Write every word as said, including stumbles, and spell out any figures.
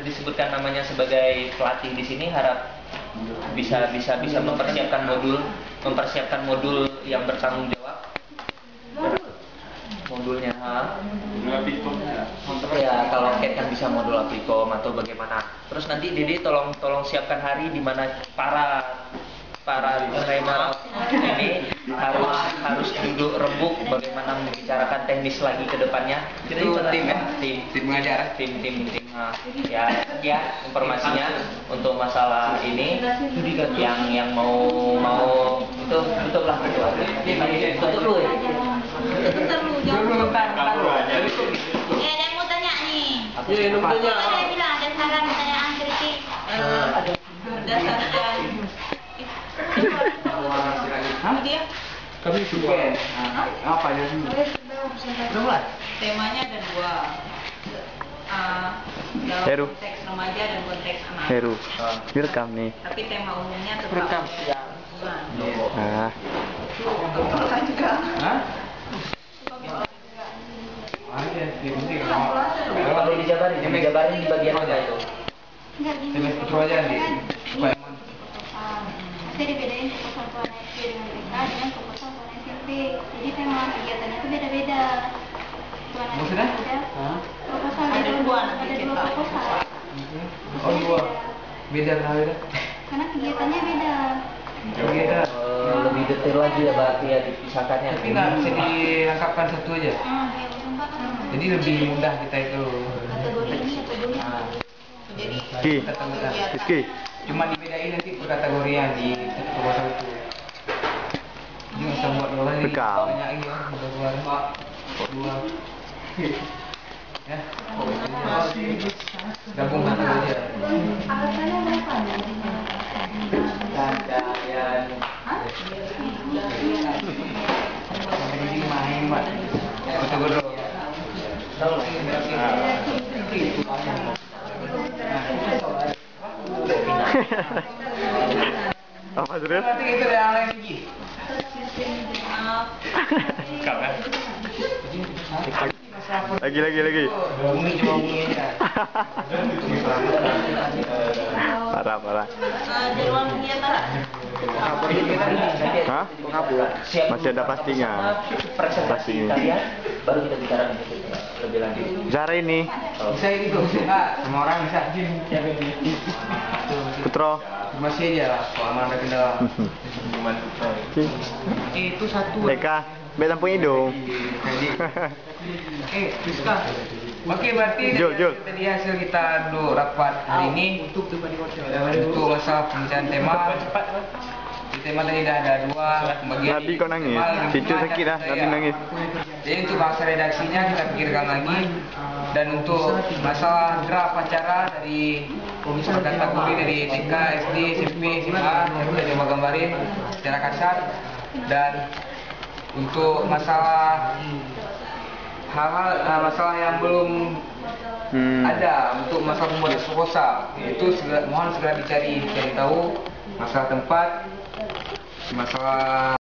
disebutkan namanya sebagai pelatih di sini, harap bisa bisa bisa mempersiapkan modul mempersiapkan modul yang bertanggung jawab. Modulnya ha? Ya, kalau Cat kan bisa modul aplicom atau bagaimana. Terus nanti Dede tolong tolong siapkan hari di mana para para trainer ini harus harus duduk rembuk bagaimana membicarakan teknis lagi ke depannya. Itu tim ya, tim tim mengajar, tim tim tim nah, ya ya informasinya untuk masalah ini yang yang mau mau itu tutuplah itu tutup dulu ya. Dulu kan kalau aja. Eh, ada yang mau tanya nih. Iya, yang mau tanya. Ada yang bilang ada saran pertanyaan kritik. Eh, ada dasarkan. Hah? Dia Kami juga. Apa ya? Dua. Temanya ada dua. Uh, dalam Heru. konteks remaja dan konteks anak. Heru, direkam nih. Tapi tema umumnya tetap Rekam. Ah, Kan juga. Hah? Ada di penting. Kalau dijabarin, dijabarin di bagian mana itu? Temes putra aja di supaya aman. Jadi dibedain proposal warna S D dengan B K dengan proposal warna S M P. Jadi tema kegiatannya itu beda-beda. Warna Maksudnya? beda. Hah? Proposal Ada ada dua dua, nanti ada kita. dua proposal. Oh dua. Beda kenapa beda? Karena kegiatannya beda. Beda. Eh, lebih detail lagi ya berarti ya dipisahkannya. Tapi nggak bisa dilengkapkan satu aja. Hmm, yang keempat kan Jadi lebih mudah kita itu. kategori ini kategori ini. Nah, Jadi Ki, kegiatan Rizky, cuma dibedain nanti per kategorian di proposal itu. Jadi nggak usah buat dua lagi. Bekal. Banyak lagi ya, udah keluar. Dua. Ya. Gabung satu aja. Alasannya berapa? Gandayan. Jadi main mbak. Kategori dulu. apa terus? Nanti kita ada yang lain lagi. Lagi lagi lagi. Bumi cuma bumi aja. Parah parah. Eh, jadwal kegiatan. Hah? Masih ada pastinya. Presentasi Pastinya. kalian baru kita bicara lebih lanjut. Cara ini, Bisa ini tuh, bisa. Semua orang bisa. Putro. Masih aja lah, kalau ada kendala. Itu satu. Eka, beda lampu hidung. Eh, Rizka. Oke, berarti Jul, Jul. tadi hasil kita dulu rapat hari ini untuk masalah pembicaraan tema. Di tema tadi dah ada dua bagian. Nabi kau nangis, Cicu sakit dah, Nabi nangis. Jadi untuk bahasa redaksinya kita pikirkan lagi. Dan untuk masalah draft acara dari kategori dari T K, S D, S M P, S M A, itu sudah coba gambarin secara kasar. Dan untuk masalah hal-hal uh, masalah yang belum Hmm. ada untuk masalah pembuatan proposal itu segera, mohon segera dicari cari tahu masalah tempat, masalah